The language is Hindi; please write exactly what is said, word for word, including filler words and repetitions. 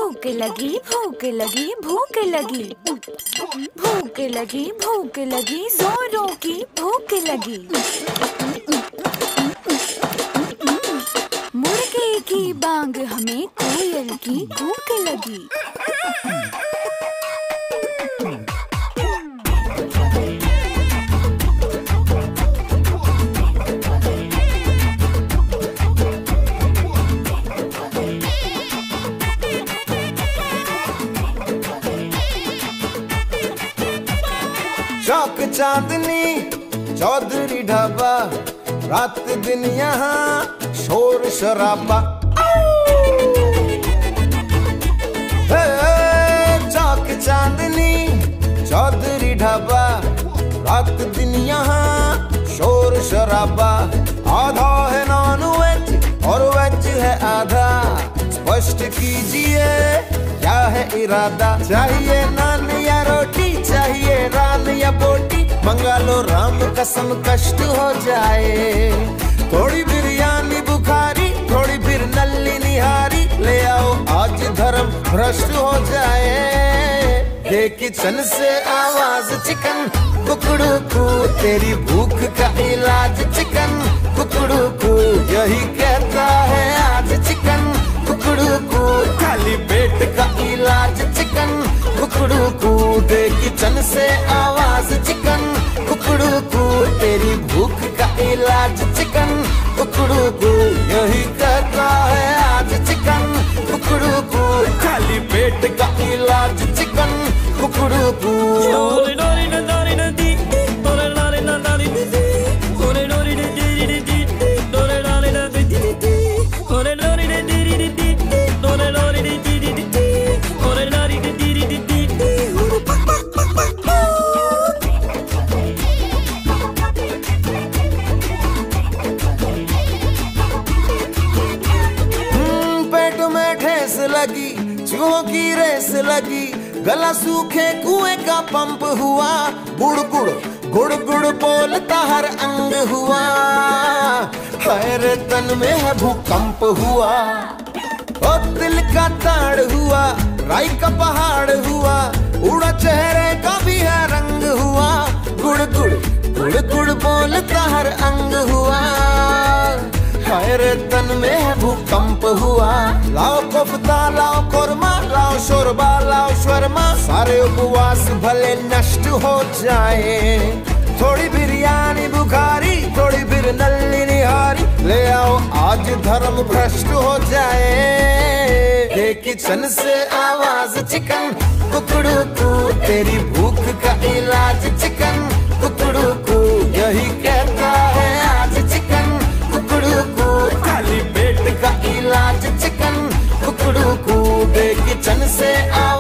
भूख लगी भूख लगी भूख लगी भूख लगी भूख लगी जोरों की भूख लगी। मुर्गे की बांग हमें कोयल की भूख लगी। चौक चांदनी चौधरी ढाबा, रात दिन यहाँ शोर शराबा। चौक चांदनी चौधरी ढाबा, रात दिन यहाँ शोर शराबा। आधा है नॉन वेज और वेज है आधा, स्पष्ट कीजिए क्या है इरादा। चाहिए नान या रोटी, चाहिए रान या बोटी, मंगा लो राम कसम कष्ट हो जाए। थोड़ी बिरयानी बुखारी, थोड़ी फिर नल्ली निहारी, ले आओ आज धर्म भ्रष्ट हो जाए। ये किचन से आवाज चिकन कुकड़ू कू, तेरी भूख का इलाज चिकन कुकड़ू कू, यही कहता है आज चिकन कुकड़ू कू। खाली पेट का इलाज चिकन कुकड़ू कू, दे किचन से आवाज चिकन कुकड़ू कू, तेरी भूख का इलाज चिकन कुकड़ू कू, यही कहता है आज चिकन कुकड़ू कू। खाली पेट का इलाज चिकन कुकड़ू कू। लगी चूहों की रेस लगी, गला सूखे कुएं का पंप हुआ। गुड़ गुड़ गुड़ गुड़ बोलता हर अंग हुआ, हर तन में है भूकंप हुआ। ओ दिल का ताड़ हुआ, राई का पहाड़ हुआ, उड़ा चेहरे का भी है रंग हुआ। गुड़ गुड़ गुड़ गुड़ बोलता हर अंग हुआ, हर तन में है भूकंप हुआ। लाओ कोफ्ता लाओ कोरमा, लाओ शोरबा लाओ शर्मा, सारे उपवास भले नष्ट हो जाए। थोड़ी बिरयानी बुखारी, थोड़ी फिर नल्ली निहारी, ले आओ आज धर्म भ्रष्ट हो जाए। ये किचन से आवाज चिकन कुकड़ू कू, तेरी भूख का इलाज चिकन कुकड़ू कू, यही कहता है आज चिकन कुकड़ू कू। खाली पेट का इलाज चिकन कुकड़ू कू, दे किचन से आ